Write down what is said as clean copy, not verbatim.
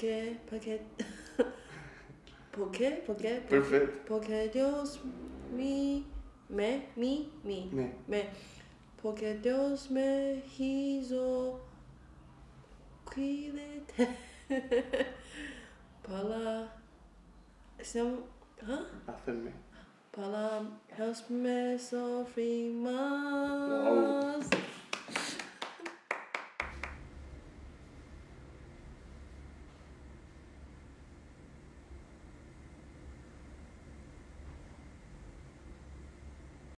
Perfecto. Porque Dios porque Dios me hizo cuídate para Hacerme. para hacerme sufrir Wow. más.